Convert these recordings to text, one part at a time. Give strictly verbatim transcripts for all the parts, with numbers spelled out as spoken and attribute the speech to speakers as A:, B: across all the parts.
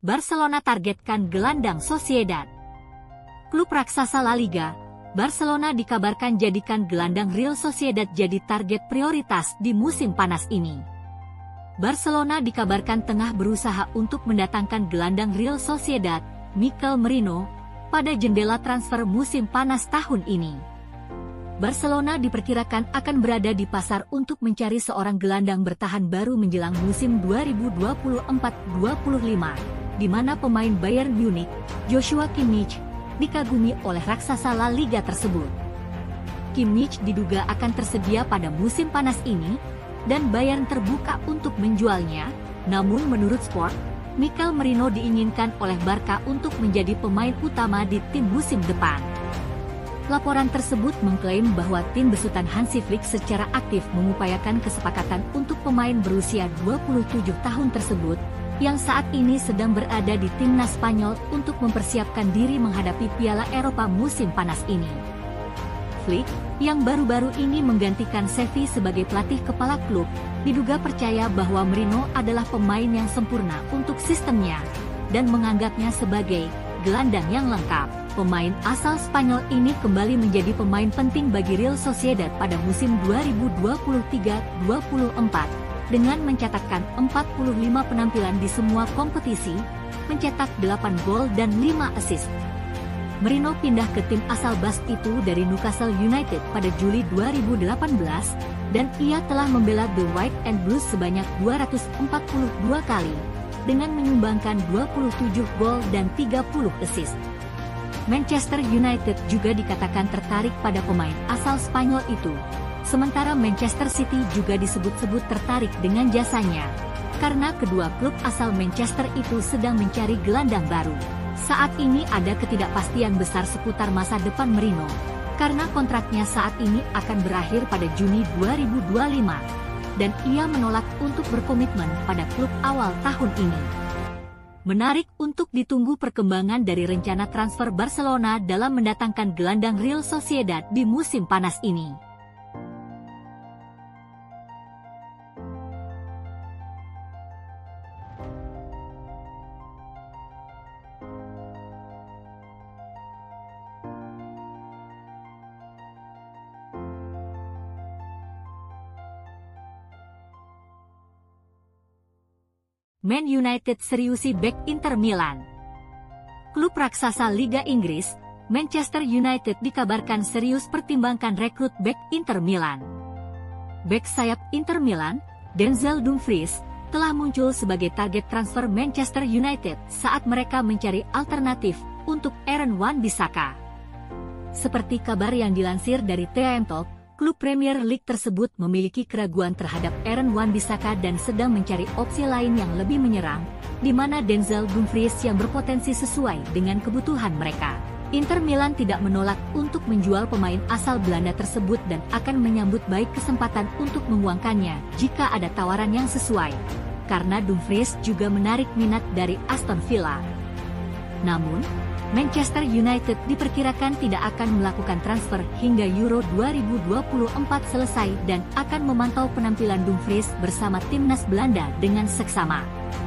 A: Barcelona targetkan gelandang Sociedad. Klub raksasa La Liga, Barcelona dikabarkan jadikan gelandang Real Sociedad jadi target prioritas di musim panas ini. Barcelona dikabarkan tengah berusaha untuk mendatangkan gelandang Real Sociedad, Mikel Merino, pada jendela transfer musim panas tahun ini. Barcelona diperkirakan akan berada di pasar untuk mencari seorang gelandang bertahan baru menjelang musim dua ribu dua puluh empat dua puluh lima, di mana pemain Bayern Munich, Joshua Kimmich, dikagumi oleh raksasa La Liga tersebut. Kimmich diduga akan tersedia pada musim panas ini, dan Bayern terbuka untuk menjualnya. Namun menurut Sport, Mikel Merino diinginkan oleh Barca untuk menjadi pemain utama di tim musim depan. Laporan tersebut mengklaim bahwa tim besutan Hansi Flick secara aktif mengupayakan kesepakatan untuk pemain berusia dua puluh tujuh tahun tersebut, yang saat ini sedang berada di timnas Spanyol untuk mempersiapkan diri menghadapi Piala Eropa musim panas ini. Flick, yang baru-baru ini menggantikan Xavi sebagai pelatih kepala klub, diduga percaya bahwa Merino adalah pemain yang sempurna untuk sistemnya, dan menganggapnya sebagai gelandang yang lengkap. Pemain asal Spanyol ini kembali menjadi pemain penting bagi Real Sociedad pada musim dua ribu dua puluh tiga dua puluh empat, dengan mencatatkan empat puluh lima penampilan di semua kompetisi, mencetak delapan gol dan lima assist. Merino pindah ke tim asal Basque itu dari Newcastle United pada Juli dua ribu delapan belas, dan ia telah membela The White and Blues sebanyak dua ratus empat puluh dua kali, dengan menyumbangkan dua puluh tujuh gol dan tiga puluh assist. Manchester United juga dikatakan tertarik pada pemain asal Spanyol itu, sementara Manchester City juga disebut-sebut tertarik dengan jasanya, karena kedua klub asal Manchester itu sedang mencari gelandang baru. Saat ini ada ketidakpastian besar seputar masa depan Merino, karena kontraknya saat ini akan berakhir pada Juni dua ribu dua puluh lima, dan ia menolak untuk berkomitmen pada klub awal tahun ini. Menarik untuk ditunggu perkembangan dari rencana transfer Barcelona dalam mendatangkan gelandang Real Sociedad di musim panas ini. Man United seriusi bek Inter Milan. Klub raksasa Liga Inggris, Manchester United dikabarkan serius pertimbangkan rekrut bek Inter Milan. Bek sayap Inter Milan, Denzel Dumfries, telah muncul sebagai target transfer Manchester United saat mereka mencari alternatif untuk Aaron Wan-Bissaka. Seperti kabar yang dilansir dari T M Talk, klub Premier League tersebut memiliki keraguan terhadap Aaron Wan-Bissaka dan sedang mencari opsi lain yang lebih menyerang, di mana Denzel Dumfries yang berpotensi sesuai dengan kebutuhan mereka. Inter Milan tidak menolak untuk menjual pemain asal Belanda tersebut dan akan menyambut baik kesempatan untuk menguangkannya jika ada tawaran yang sesuai, karena Dumfries juga menarik minat dari Aston Villa. Namun, Manchester United diperkirakan tidak akan melakukan transfer hingga Euro dua ribu dua puluh empat selesai dan akan memantau penampilan Dumfries bersama timnas Belanda dengan seksama.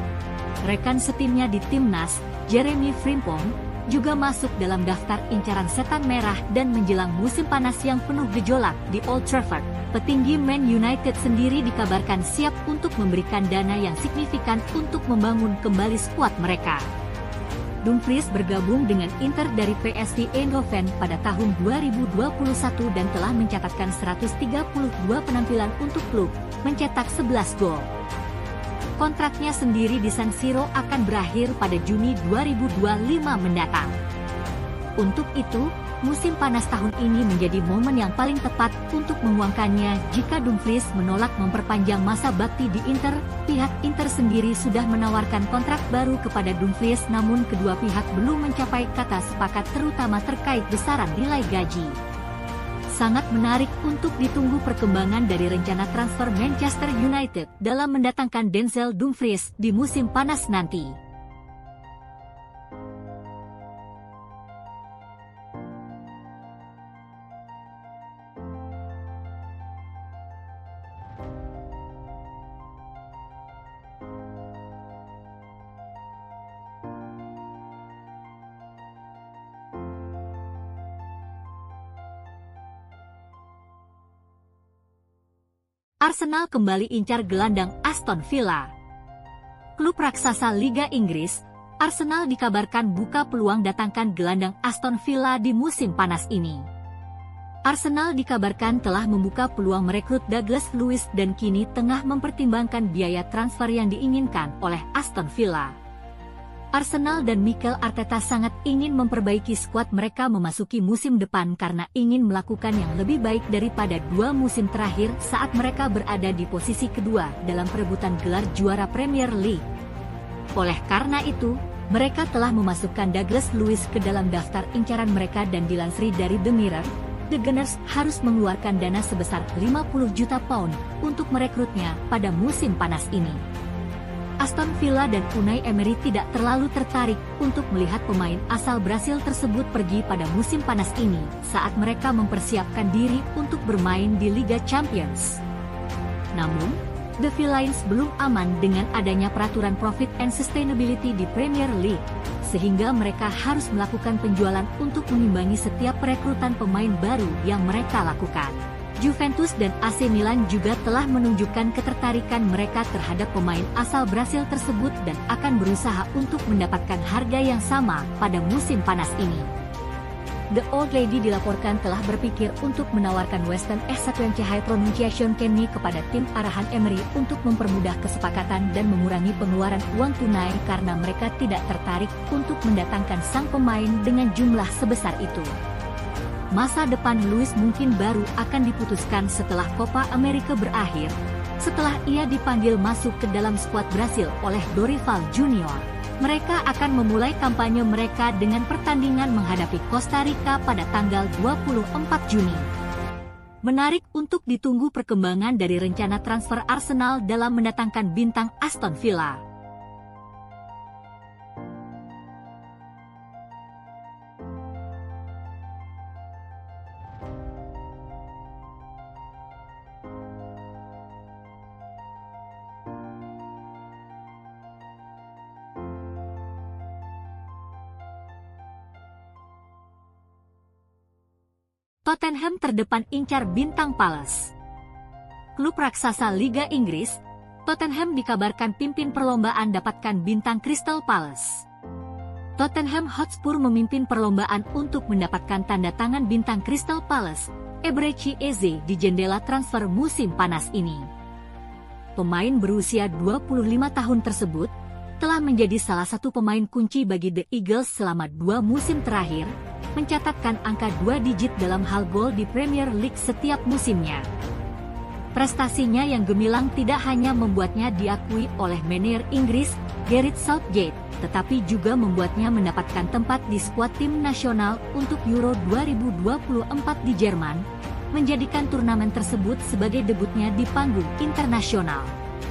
A: Rekan setimnya di timnas, Jeremy Frimpong, juga masuk dalam daftar incaran setan merah dan menjelang musim panas yang penuh gejolak di Old Trafford, petinggi Man United sendiri dikabarkan siap untuk memberikan dana yang signifikan untuk membangun kembali skuad mereka. Dumfries bergabung dengan Inter dari P S V Eindhoven pada tahun dua ribu dua puluh satu dan telah mencatatkan seratus tiga puluh dua penampilan untuk klub, mencetak sebelas gol. Kontraknya sendiri di San Siro akan berakhir pada Juni dua ribu dua puluh lima mendatang. Untuk itu, musim panas tahun ini menjadi momen yang paling tepat untuk menguangkannya jika Dumfries menolak memperpanjang masa bakti di Inter. Pihak Inter sendiri sudah menawarkan kontrak baru kepada Dumfries, namun kedua pihak belum mencapai kata sepakat terutama terkait besaran nilai gaji. Sangat menarik untuk ditunggu perkembangan dari rencana transfer Manchester United dalam mendatangkan Denzel Dumfries di musim panas nanti. Arsenal kembali incar gelandang Aston Villa. Klub raksasa Liga Inggris, Arsenal dikabarkan buka peluang datangkan gelandang Aston Villa di musim panas ini. Arsenal dikabarkan telah membuka peluang merekrut Douglas Luiz dan kini tengah mempertimbangkan biaya transfer yang diinginkan oleh Aston Villa. Arsenal dan Mikel Arteta sangat ingin memperbaiki skuad mereka memasuki musim depan karena ingin melakukan yang lebih baik daripada dua musim terakhir saat mereka berada di posisi kedua dalam perebutan gelar juara Premier League. Oleh karena itu, mereka telah memasukkan Douglas Luiz ke dalam daftar incaran mereka dan dilansir dari The Mirror, The Gunners harus mengeluarkan dana sebesar lima puluh juta pound untuk merekrutnya pada musim panas ini. Aston Villa dan Unai Emery tidak terlalu tertarik untuk melihat pemain asal Brasil tersebut pergi pada musim panas ini saat mereka mempersiapkan diri untuk bermain di Liga Champions. Namun, The Villains belum aman dengan adanya peraturan Profit and Sustainability di Premier League, sehingga mereka harus melakukan penjualan untuk mengimbangi setiap perekrutan pemain baru yang mereka lakukan. Juventus dan A C Milan juga telah menunjukkan ketertarikan mereka terhadap pemain asal Brasil tersebut dan akan berusaha untuk mendapatkan harga yang sama pada musim panas ini. The Old Lady dilaporkan telah berpikir untuk menawarkan Weston Esatuenchai Pronunciation Kenny kepada tim arahan Emery untuk mempermudah kesepakatan dan mengurangi pengeluaran uang tunai karena mereka tidak tertarik untuk mendatangkan sang pemain dengan jumlah sebesar itu. Masa depan Luiz mungkin baru akan diputuskan setelah Copa America berakhir, setelah ia dipanggil masuk ke dalam skuad Brasil oleh Dorival Junior. Mereka akan memulai kampanye mereka dengan pertandingan menghadapi Costa Rica pada tanggal dua puluh empat Juni. Menarik untuk ditunggu perkembangan dari rencana transfer Arsenal dalam mendatangkan bintang Aston Villa. Tottenham terdepan incar bintang Palace. Klub raksasa Liga Inggris, Tottenham dikabarkan pimpin perlombaan dapatkan bintang Crystal Palace. Tottenham Hotspur memimpin perlombaan untuk mendapatkan tanda tangan bintang Crystal Palace, Eberechi Eze di jendela transfer musim panas ini. Pemain berusia dua puluh lima tahun tersebut telah menjadi salah satu pemain kunci bagi The Eagles selama dua musim terakhir, mencatatkan angka dua digit dalam hal gol di Premier League setiap musimnya. Prestasinya yang gemilang tidak hanya membuatnya diakui oleh manajer Inggris, Gareth Southgate, tetapi juga membuatnya mendapatkan tempat di skuad tim nasional untuk Euro dua ribu dua puluh empat di Jerman, menjadikan turnamen tersebut sebagai debutnya di panggung internasional.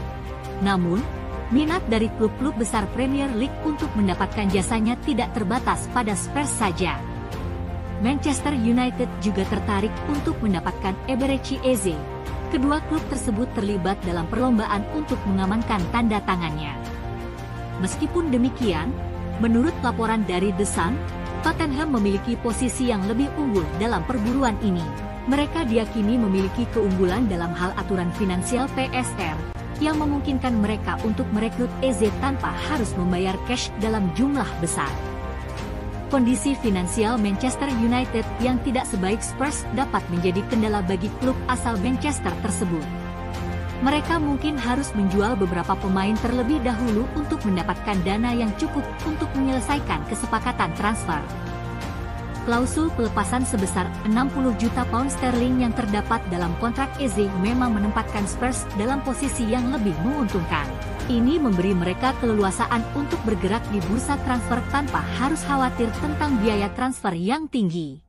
A: Namun, minat dari klub-klub besar Premier League untuk mendapatkan jasanya tidak terbatas pada Spurs saja. Manchester United juga tertarik untuk mendapatkan Eberechi Eze. Kedua klub tersebut terlibat dalam perlombaan untuk mengamankan tanda tangannya. Meskipun demikian, menurut laporan dari The Sun, Tottenham memiliki posisi yang lebih unggul dalam perburuan ini. Mereka diyakini memiliki keunggulan dalam hal aturan finansial P S R, yang memungkinkan mereka untuk merekrut Eze tanpa harus membayar cash dalam jumlah besar. Kondisi finansial Manchester United yang tidak sebaik Spurs dapat menjadi kendala bagi klub asal Manchester tersebut. Mereka mungkin harus menjual beberapa pemain terlebih dahulu untuk mendapatkan dana yang cukup untuk menyelesaikan kesepakatan transfer. Klausul pelepasan sebesar enam puluh juta pound sterling yang terdapat dalam kontrak Eze memang menempatkan Spurs dalam posisi yang lebih menguntungkan. Ini memberi mereka keleluasaan untuk bergerak di bursa transfer tanpa harus khawatir tentang biaya transfer yang tinggi.